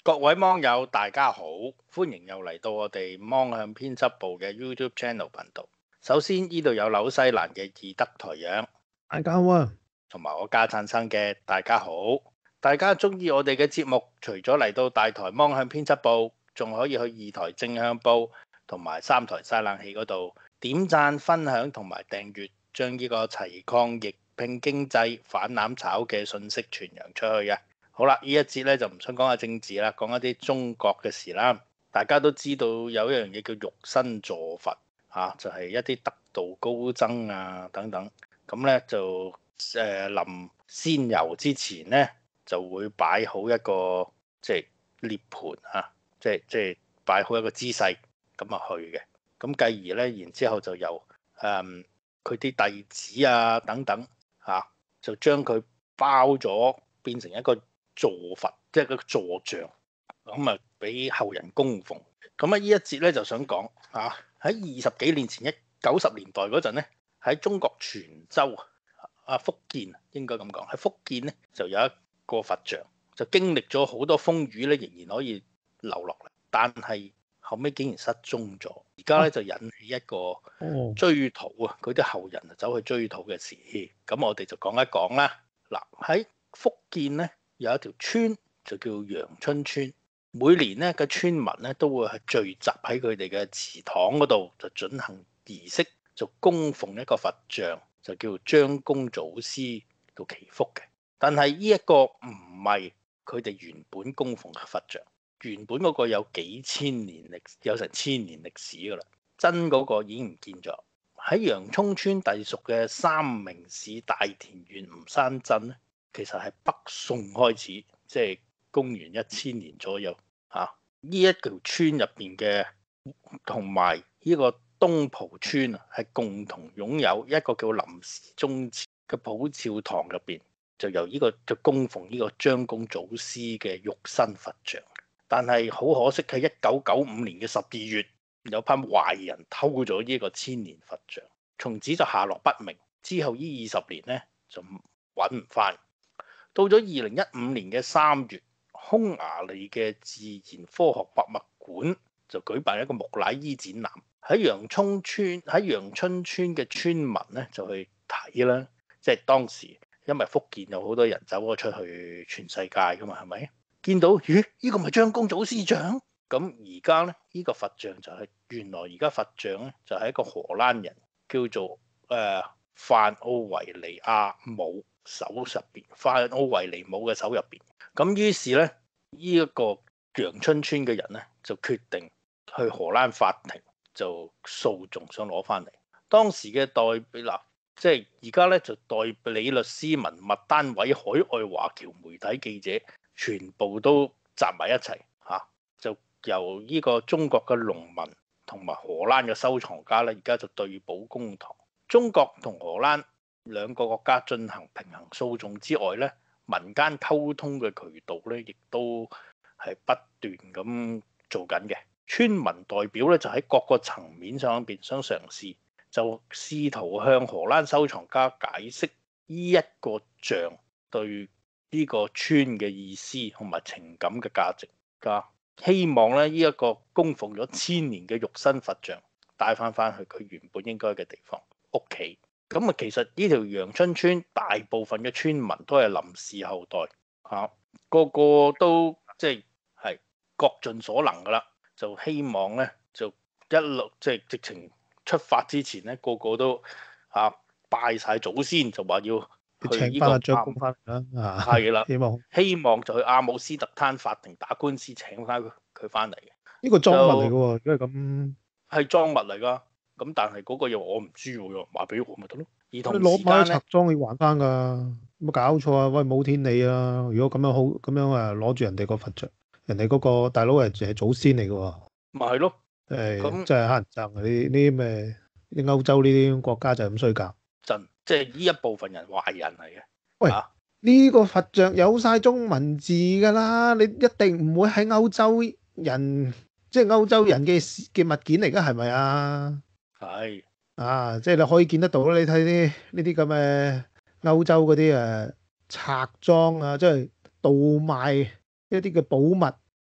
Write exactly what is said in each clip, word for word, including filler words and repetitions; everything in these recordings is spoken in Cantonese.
各位網友大家好，歡迎又嚟到我哋芒向編輯部嘅 YouTube Channel 頻道。首先呢度有紐西蘭嘅義德台長， 大家好啊， 同埋我家產生嘅大家好。大家中意我哋嘅節目，除咗嚟到大台芒向編輯部，仲可以去二台正向報同埋三台晒冷氣嗰度點讚、分享同埋訂閱，將呢個齊抗疫、拼經濟、反攬炒嘅信息傳揚出去嘅。好啦，呢一節咧就唔想講下政治啦，講一啲中國嘅事啦。大家都知道有一樣嘢叫肉身坐佛嚇、啊，就係、是、一啲得道高僧啊等等。咁咧就誒臨、呃、仙遊之前咧，就會擺好一個即係涅盤嚇，即係即係擺好一個姿勢咁啊去嘅。咁繼而咧，然之後就由誒佢啲弟子啊等等嚇、啊，就將佢包咗變成一個坐佛，即係個坐像，咁啊俾後人供奉。咁啊呢一節咧就想講啊，喺二十幾年前，一九十年代嗰陣咧，喺中國泉州啊福建應該咁講，喺福建咧就有一個佛像，就經歷咗好多風雨咧，仍然可以留落嚟，但係後尾竟然失蹤咗。而家咧就引起一個追討啊，佢啲後人就走去追討嘅事。咁我哋就講一講啦。嗱，喺福建咧有一條村就叫陽春村，每年咧個村民咧都會係聚集喺佢哋嘅祠堂嗰度，就進行儀式，就供奉一個佛像，就叫張公祖師到祈福嘅。但係呢一個唔係佢哋原本供奉嘅佛像，原本嗰個有幾千年歷，有成千年歷史噶啦，真嗰個已經唔見咗。喺陽春村隸屬嘅三明市大田縣吳山鎮咧，其實係北宋開始，即係公元一千年左右嚇。呢一條村入邊嘅同埋呢個東蒲村啊，係共同擁有一個叫臨時宗祠嘅普照堂入邊，就由呢個就供奉呢個張公祖師嘅肉身佛像。但係好可惜，喺一九九五年嘅十二月，有班壞人偷咗呢個千年佛像，從此就下落不明。之後呢二十年咧就揾唔翻。到咗二零一五年嘅三月，匈牙利嘅自然科學博物館就舉辦一個木乃伊展覽，喺陽春村喺陽春村嘅村民咧就去睇啦。即係當時因為福建有好多人走咗出去全世界噶嘛，係咪？見到咦？呢個咪張公祖師像？咁而家咧，呢個佛像就係原來而家佛像咧就係一個荷蘭人叫做誒范奧維尼亞姆手入邊，范奧維尼姆嘅手入邊。咁於是咧，呢一個陽春村嘅人咧就決定去荷蘭法庭就訴訟，想攞翻嚟。當時嘅代表嗱，即係而家咧就代理律師、文物單位、海外華僑媒體記者，全部都集埋一齊嚇，就由呢個中國嘅農民同埋荷蘭嘅收藏家咧，而家就對簿公堂。中國同荷蘭兩個國家進行平衡訴訟之外咧，民間溝通嘅渠道咧，亦都係不斷咁做緊嘅。村民代表咧就喺各個層面上邊想嘗試，就試圖向荷蘭收藏家解釋呢一個像對呢個村嘅意思同埋情感嘅價值㗎，希望咧呢一個供奉咗千年嘅肉身佛像帶翻翻去佢原本應該嘅地方屋企。咁啊，其實呢條陽春村大部分嘅村民都係臨時後代嚇，個個都即係係各盡所能㗎啦，就希望咧就一路即係直情出發之前咧，個個都嚇拜晒祖先，就話要去呢個阿張公翻嚟啦，係啦，希望希望就去阿姆斯特丹法庭打官司請翻佢翻嚟嘅。 呢個贓物嚟嘅喎，因為咁係贓物嚟㗎。咁但係嗰個又我唔知喎，話俾我咪得咯。而同時間咧，攞買拆贓要還翻㗎，有冇搞錯啊？喂，冇天理啊！如果咁樣好咁樣誒，攞住人哋個佛像，人哋嗰個大佬係係祖先嚟嘅喎。 咪係咯， 誒，真係乞人憎啊！呢啲咩啲歐洲呢啲國家就係咁衰格。 真即係呢一部分人壞人嚟嘅。 喂，呢、啊呢個佛像有晒中文字㗎啦，你一定唔會喺歐洲人，即係歐洲人嘅嘅物件嚟㗎，係咪啊？係啊，即係你可以見得到啦。你睇啲呢啲咁嘅歐洲嗰啲誒拆裝啊，即係盜賣一啲嘅寶物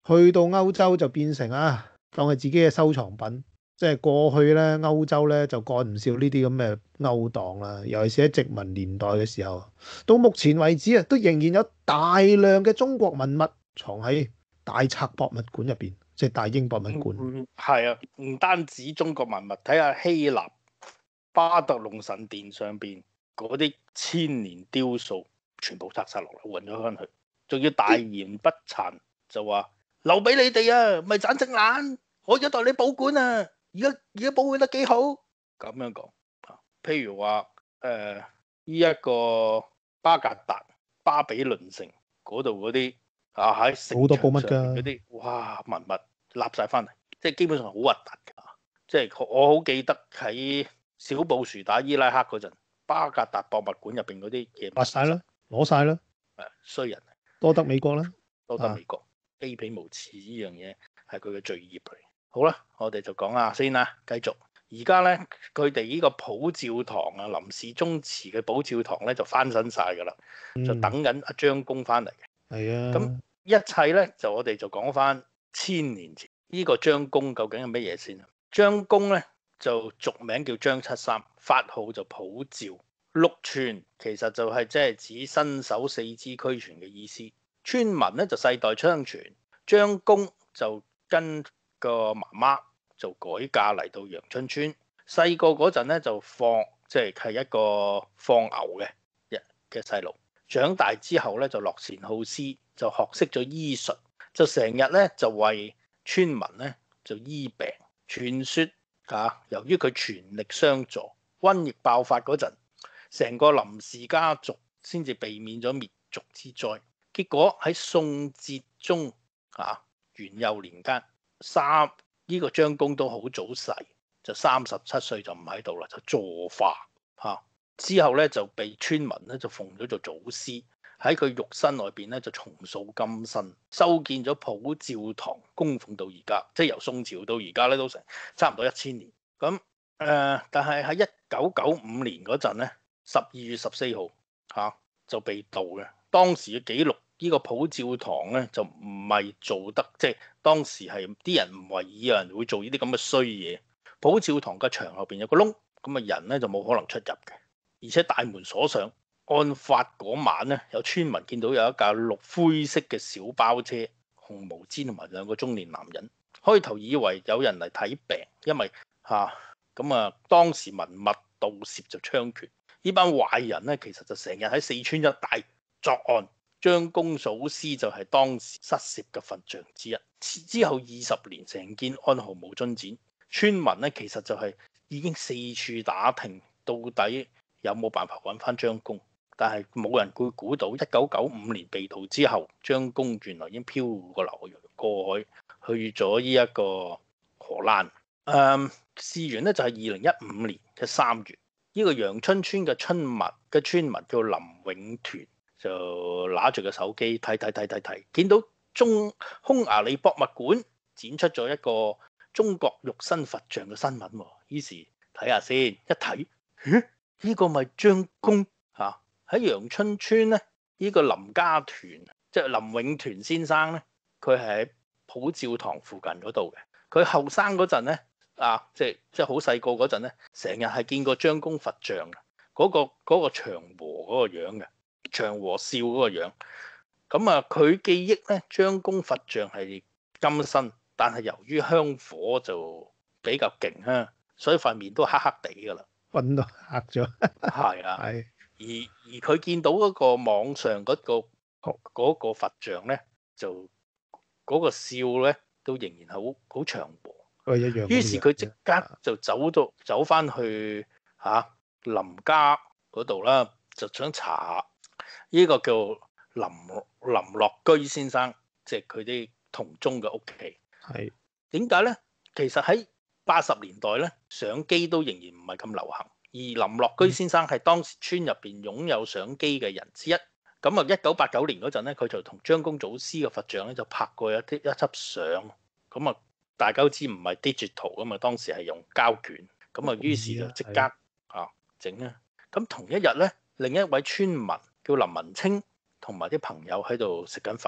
去到歐洲就變成啊，當係自己嘅收藏品。即係過去咧，歐洲咧就幹唔少呢啲咁嘅勾當啦。尤其是喺殖民年代嘅時候，到目前為止啊，都仍然有大量嘅中國文物藏喺大冊博物館入邊，即係大英博物館。 嗯，係啊，唔單止中國文物，睇下希臘巴特龍神殿上邊嗰啲千年雕塑，全部拆晒落嚟，運咗翻去，仲要大言不慚就話留俾你哋啊，咪盞隻眼，我而家代你保管啊，而家而家保管得幾好，咁樣講啊。譬如話誒呢一個巴格達巴比倫城嗰度嗰啲啊，喺城牆上邊嗰啲哇文物立晒翻嚟，即係基本上好核突㗎。即係我好記得喺小布殊打伊拉克嗰陣，巴格達博物館入邊嗰啲嘢挖晒啦，攞晒啦， 誒衰人， 多得美國啦， 多得美國，卑鄙無恥呢樣嘢係佢嘅罪孽嚟。好啦，我哋就講下先啦，繼續。而家咧，佢哋呢個普照堂啊，林氏宗祠嘅普照堂咧就翻新晒㗎啦，就等緊阿張公翻嚟嘅。 係啊， 咁一切咧就我哋就講翻千年前呢個張公究竟係乜嘢先？張公咧就俗名叫張七三，法號就普照。六傳其實就係即係指身首四肢俱全嘅意思。村民咧就世代相傳，張公就跟個媽媽就改嫁嚟到陽春村。細個嗰陣咧就放即係係一個放牛嘅嘅細路。長大之後咧就樂善好施，就學識咗醫術，就成日咧就為村民咧就醫病。傳說啊，由於佢全力相助，瘟疫爆發嗰陣，成個林氏家族先至避免咗滅族之災。結果喺宋哲宗啊元佑年間，三呢、這個張公都好早逝，就三十七歲就唔喺度啦，就坐化嚇、啊。之後咧就被村民咧就奉咗做祖師，喺佢肉身外邊咧就重塑金身，修建咗普照堂，供奉到而家，即係由宋朝到而家咧都成差唔多一千年。咁誒、呃，但係喺一九九五年嗰陣咧，十二月十四號嚇就被盜嘅。當時嘅記錄，呢、這個普照堂咧就唔係做得，即係當時係啲人唔為意有人會做呢啲咁嘅衰嘢。普照堂嘅牆後邊有個窿，咁啊人咧就冇可能出入嘅。而且大門鎖上，案發嗰晚咧，有村民見到有一架綠灰色嘅小包車，紅毛氈同埋兩個中年男人。開頭以為有人嚟睇病，因為嚇咁啊，當時文物盜竊就猖獗，呢班壞人咧其實就成日喺四川一帶作案。張公祖師就係當時失竊嘅佛像之一。之後二十年，成件案毫無進展，村民咧其實就係已經四處打聽，到底有冇辦法揾翻張公？但係冇人會估到，一九九五年被盜之後，張公原來已經漂過流過海，去咗呢一個荷蘭。誒，事緣咧就係二零一五年嘅三月，呢、這個陽春村嘅村民嘅村民叫林永團，就拿住個手機睇睇睇睇睇，見到中匈牙利博物館展出咗一個中國肉身佛像嘅新聞，於是睇下先，一睇，咦？呢個咪張公嚇喺陽春村咧？呢、這個林家團即係林永團先生咧，佢係喺普照堂附近嗰度嘅。佢後生嗰陣咧，啊，即係即係好細個嗰陣咧，成日係見過張公佛像嘅嗰、那個嗰、那個長和嗰個樣嘅長和笑嗰個樣。咁啊，佢記憶咧，張公佛像係金身，但係由於香火就比較勁啊，所以塊面都黑黑地噶啦。 瞓到嚇咗， 係啊， 係而而佢見到嗰個網上嗰、嗰個嗰、嗰個佛像咧，就嗰、嗰個笑咧都仍然好好祥和， 都係一樣。 於是佢即刻就走到走翻去嚇、啊、林家嗰度啦，就想查呢個叫林林樂居先生，即係佢啲同宗嘅屋企。 係點解咧？其實喺八十年代咧，相機都仍然唔係咁流行，而林樂居先生係當時村入邊擁有相機嘅人之一。咁啊，一九八九年嗰陣咧，佢就同張公祖師嘅佛像咧就拍過一啲一輯相。咁啊，大家都知唔係 digital 噶嘛，當時係用膠卷。咁啊，於是就即刻啊整啊。咁同一日咧，另一位村民叫林文清同埋啲朋友喺度食緊飯。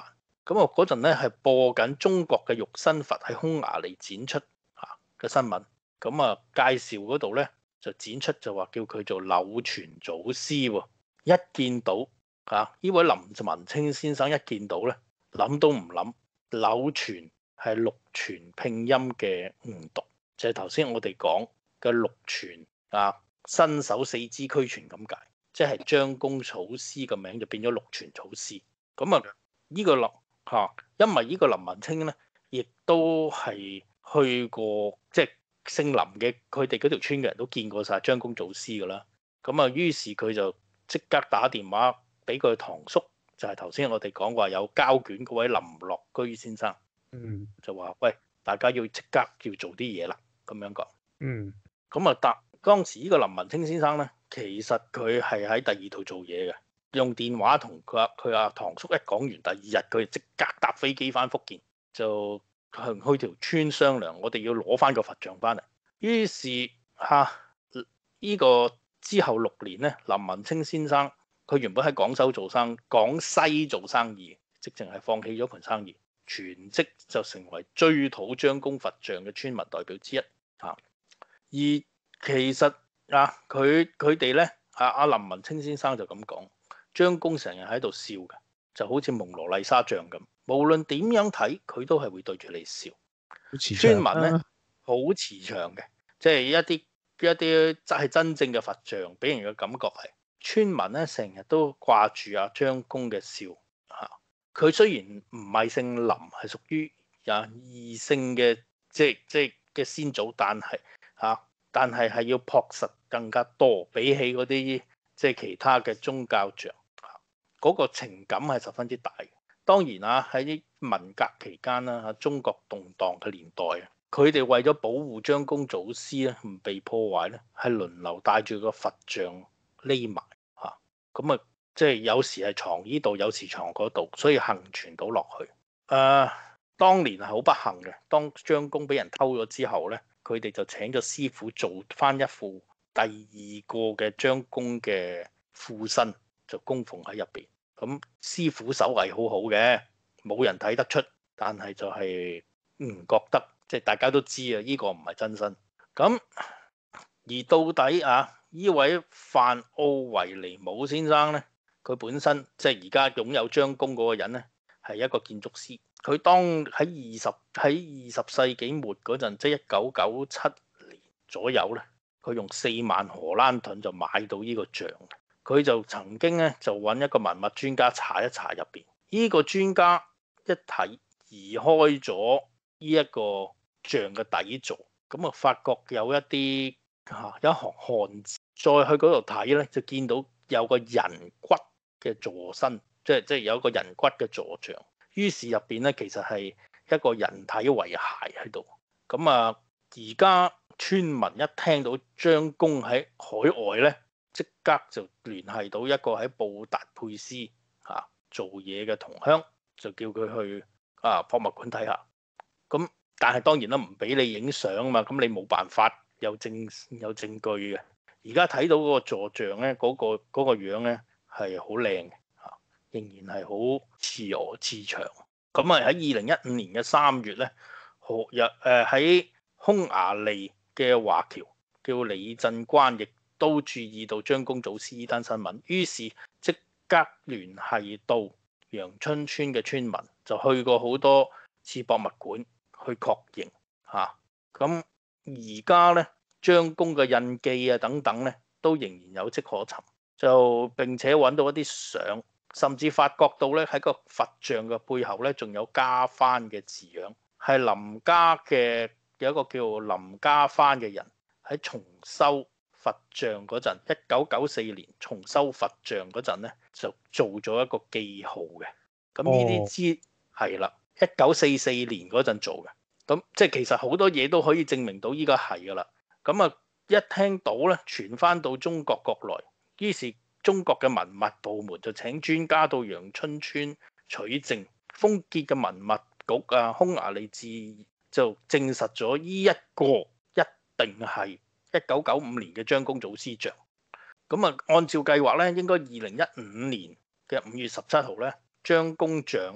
咁啊嗰陣咧係播緊中國嘅肉身佛喺匈牙利展出嚇嘅新聞，咁啊介紹嗰度咧就展出就話叫佢做柳傳祖師喎，一見到嚇呢位林文清先生一見到咧諗都唔諗，柳傳係六傳拼音嘅誤讀，就係頭先我哋講嘅六傳啊，身手四肢俱全咁解，即係張公祖師嘅名就變咗六傳祖師。咁啊呢個林嚇，因為呢個林文清咧，亦都係去過即係姓林嘅，佢哋嗰條村嘅人都見過晒張公祖師噶啦。咁啊，於是佢就即刻打電話俾佢堂叔，就係頭先我哋講話有膠卷嗰位林樂居先生。 嗯， 就話喂，大家要即刻要做啲嘢啦，咁樣講。 嗯， 咁啊，當當時呢個林文清先生咧，其實佢係喺第二度做嘢嘅，用電話同佢阿佢阿堂叔一講完，第二日佢即刻搭飛機翻福建，就向去條村商量，我哋要攞翻個佛像翻嚟。於是嚇呢、呢個之後六年咧，林文清先生佢原本喺廣州做生廣西做生意，直情係放棄咗盤生意。全職就成為追討張公佛像嘅村民代表之一啊！而其實啊，佢佢哋咧啊，阿林文清先生就咁講，張公成日喺度笑嘅，就好似蒙羅麗莎像咁，無論點樣睇，佢都係會對住你笑。村民咧好慈祥嘅，即係一啲一啲真係真正嘅佛像，俾人嘅感覺係村民咧成日都掛住阿張公嘅笑嚇。佢雖然唔係姓林，係屬於啊異姓嘅，即係即係嘅先祖，但係嚇、啊，但係係要樸實更加多，比起嗰啲即係其他嘅宗教像，嗰、啊嗰個情感係十分之大嘅。當然啊，喺啲文革期間啦，嚇中國動盪嘅年代啊，佢哋為咗保護張公祖師咧唔被破壞咧，係輪流帶住個佛像匿埋嚇，咁啊〜即係有時係藏呢度，有時藏嗰度，所以幸存到落去。誒、呃，當年係好不幸嘅。當張公俾人偷咗之後咧，佢哋就請咗師傅做翻一副第二個嘅張公嘅副身，就供奉喺入邊。咁師傅手藝好好嘅，冇人睇得出，但係就係唔覺得，即係大家都知啊，呢個唔係真身。咁而到底啊，呢位范奧維尼姆先生咧？佢本身即係而家擁有張公嗰個人咧，係一個建築師。佢當喺二十喺二十世紀末嗰陣，即係一九九七年左右咧，佢用四萬荷蘭盾就買到呢個像。佢就曾經咧就揾一個文物專家查一查入邊。呢個專家一睇移開咗呢一個像嘅底座，咁啊發覺有一啲嚇有一行漢字，再去嗰度睇咧就見到有個人骨嘅座身，即係即係有一個人骨嘅座像，於是入邊咧其實係一個人體遺骸喺度。咁啊，而家村民一聽到張公喺海外咧，即刻就聯繫到一個喺布達佩斯嚇做嘢嘅同鄉，就叫佢去啊博物館睇下。咁但係當然啦，唔俾你影相啊嘛，咁你冇辦法有證有證據嘅。而家睇到嗰個座像咧，嗰、嗰個嗰、嗰個樣咧。係好靚嘅嚇，仍然係好巍峨慈祥。咁啊喺二零一五年嘅三月咧，何日誒喺匈牙利嘅華僑叫李振關，亦都注意到張公祖師呢單新聞，於是即刻聯繫到陽春村嘅村民，就去過好多次博物館去確認嚇。咁而家咧張公嘅印記啊等等咧，都仍然有跡可尋。就並且揾到一啲相，甚至發覺到咧喺個佛像嘅背後咧，仲有家番嘅字樣，係林家嘅有一個叫林家番嘅人喺重修佛像嗰陣，一九九四年重修佛像嗰陣咧，就做咗一個記號嘅。咁呢啲資係啦，一九四四年嗰陣做嘅。咁即係其實好多嘢都可以證明到依家係噶啦。咁啊，一聽到咧傳翻到中國國內。於是中國嘅文物部門就請專家到陽春村取證，豐傑嘅文物局啊，匈牙利誌就證實咗呢一個一定係一九九五年嘅張公祖師像。咁啊，按照計劃咧，應該二零一五年嘅五月十七號咧，張公像咧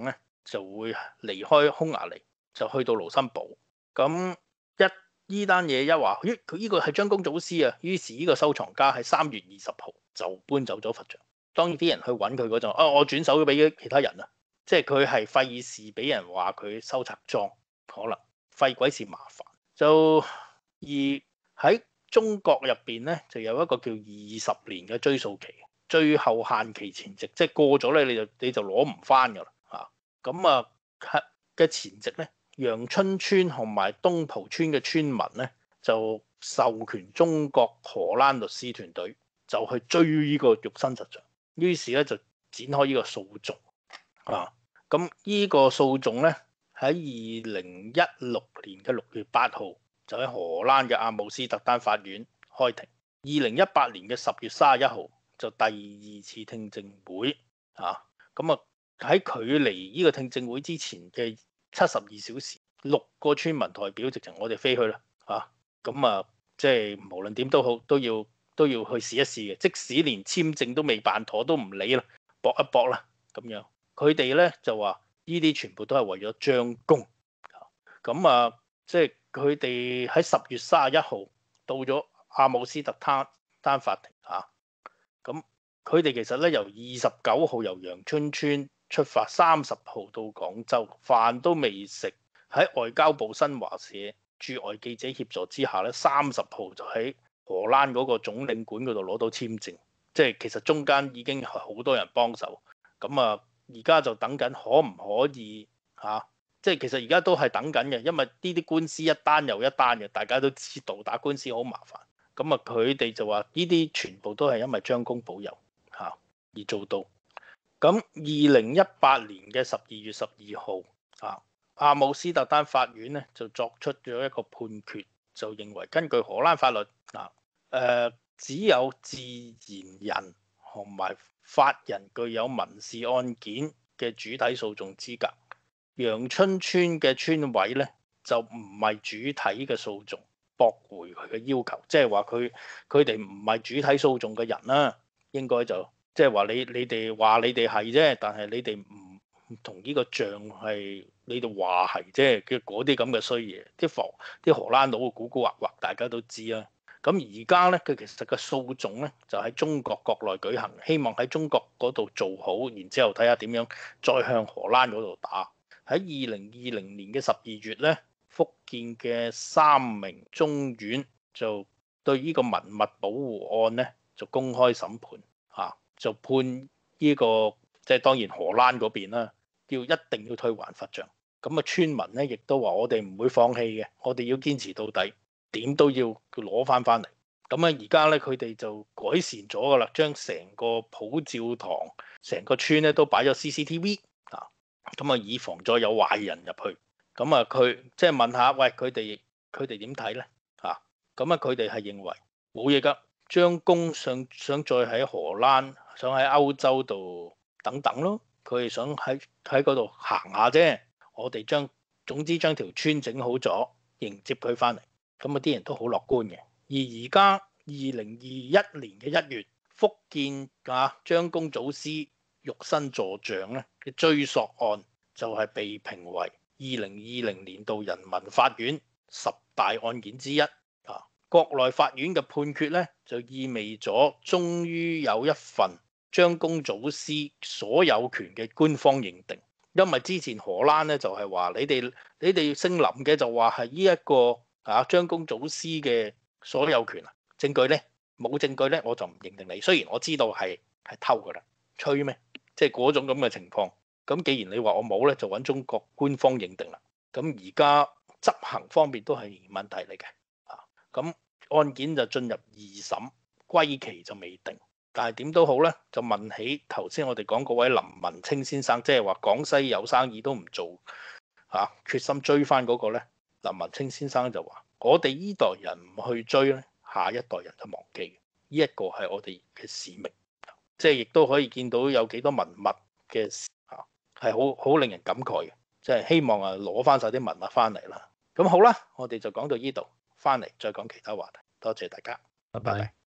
就會離開匈牙利，就去到盧森堡。咁一呢單嘢一話，咦佢呢個係張公祖師啊，於是呢個收藏家喺三月二十號就搬走咗佛像。當然啲人去揾佢嗰陣，啊我轉手咗俾其他人啊，即係佢係費事俾人話佢收賊贓，可能費鬼事麻煩。就而喺中國入邊咧，就有一個叫二十年嘅追溯期，最後限期前夕，即係過咗咧，你就你就攞唔翻噶啦嚇。咁啊嘅前夕咧，陽春村同埋東蒲村嘅村民咧，就授權中國荷蘭律師團隊就去追呢個肉身實像，於是咧就展開呢個訴訟啊。咁呢個訴訟咧喺二零一六年嘅六月八號就喺荷蘭嘅阿姆斯特丹法院開庭，二零一八年嘅十月三十一號就第二次聽證會啊。咁啊喺距離呢個聽證會之前嘅七十二小時，六個村民代表直情我哋飛去啦嚇。咁啊即係無論點都好，都要都要去試一試嘅，即使連簽證都未辦妥都唔理啦，搏一搏啦咁樣。佢哋咧就話呢啲全部都係為咗張公。咁啊即係佢哋喺十月三十一號到咗阿姆斯特丹丹法庭嚇。咁佢哋其實咧由二十九號由陽春村出發，三十號到廣州，飯都未食，喺外交部新華社駐外記者協助之下咧，三十號就喺荷蘭嗰個總領館嗰度攞到簽證。即係其實中間已經係好多人幫手。咁啊而家就等緊可唔可以嚇、啊？即係其實而家都係等緊嘅，因為呢啲官司一單又一單嘅，大家都知道打官司好麻煩。咁啊佢哋就話呢啲全部都係因為張公保佑嚇、啊、而做到。咁二零一八年嘅十二月十二號啊，阿姆斯特丹法院咧就作出咗一個判決，就認為根據荷蘭法律嗱，誒、呃、只有自然人同埋法人具有民事案件嘅主體訴訟資格。陽春村嘅村委咧就唔係主體嘅訴訟，駁回佢嘅要求，即係話佢佢哋唔係主體訴訟嘅人啦，應該就。即係話你你哋話你哋係啫，但係你哋唔同呢個像係你哋話係啫嘅嗰啲咁嘅衰嘢，啲房啲荷蘭佬古古惑惑，大家都知啦。咁而家咧，佢其實個訴訟咧就喺中國國內舉行，希望喺中國嗰度做好，然之後睇下點樣再向荷蘭嗰度打。喺二零二零年嘅十二月咧，福建嘅三名中院就對呢個文物保護案咧就公開審判嚇。就判呢、這個即係當然荷蘭嗰邊啦，要一定要退還佛像。咁啊村民咧亦都話我哋唔會放棄嘅，我哋要堅持到底，點都要攞翻翻嚟。咁啊而家咧佢哋就改善咗噶啦，將成個普照堂成個村咧都擺咗 C C T V 啊，咁啊以防再有壞人入去。咁啊佢即係問下，喂佢哋佢哋點睇咧？啊咁啊佢哋係認為冇嘢噶。張公想想再喺荷蘭，想喺歐洲度等等咯，佢哋想喺喺嗰度行下啫。我哋將總之將條村整好咗，迎接佢翻嚟。咁啊啲人都好樂觀嘅。而而家二零二一年嘅一月，福建啊張公祖師肉身坐像咧嘅追溯案就係被評為二零二零年度人民法院十大案件之一。國內法院嘅判決咧，就意味咗終於有一份張公祖師所有權嘅官方認定。因為之前荷蘭咧就係話你哋你哋姓林嘅就話係呢一個啊張公祖師嘅所有權啊，證據咧冇證據咧我就唔認定你。雖然我知道係係偷噶啦，吹咩？即係嗰種咁嘅情況。咁既然你話我冇咧，就揾中國官方認定啦。咁而家執行方面都係問題嚟嘅。咁案件就進入二審，歸期就未定。但係點都好咧，就問起頭先我哋講嗰位林文清先生，即係話廣西有生意都唔做嚇、啊，決心追翻嗰個咧。林文清先生就話：我哋呢代人唔去追咧，下一代人就忘記。呢、這、一個係我哋嘅使命。即係亦都可以見到有幾多文物嘅嚇係好好令人感慨嘅。即係希望啊攞翻晒啲文物翻嚟啦。咁好啦，我哋就講到呢度。翻嚟再講其他話題，多謝大家， 拜拜。